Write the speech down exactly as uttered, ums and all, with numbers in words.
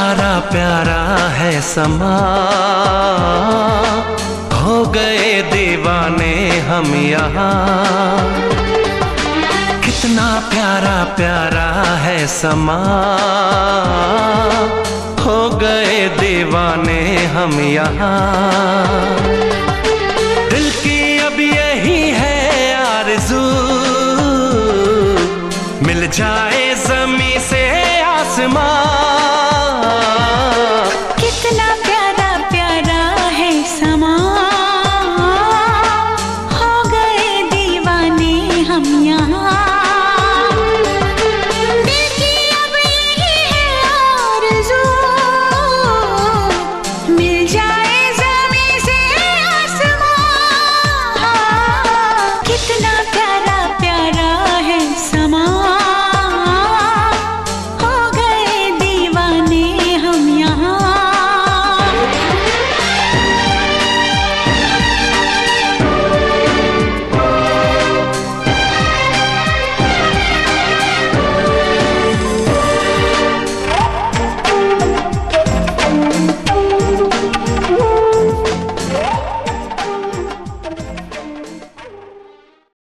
प्यारा प्यारा है समा, हो गए दीवाने हम यहाँ। कितना प्यारा प्यारा है समा, हो गए दीवाने हम यहाँ। दिल की अब यही है आरज़ू, मिल जाए ज़मीं से आसमां।